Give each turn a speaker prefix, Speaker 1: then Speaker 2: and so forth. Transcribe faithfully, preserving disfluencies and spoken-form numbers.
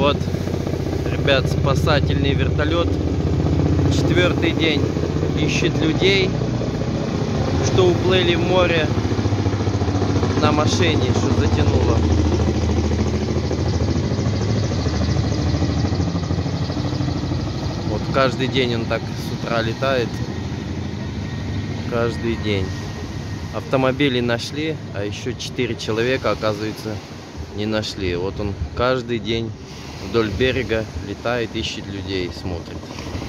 Speaker 1: Вот, ребят, спасательный вертолет. Четвертый день ищет людей, что уплыли в море на машине, что затянуло. Вот каждый день он так с утра летает. Каждый день. Автомобили нашли, а еще четыре человека, оказывается, не нашли. Вот он каждый день вдоль берега летает, ищет людей, смотрит.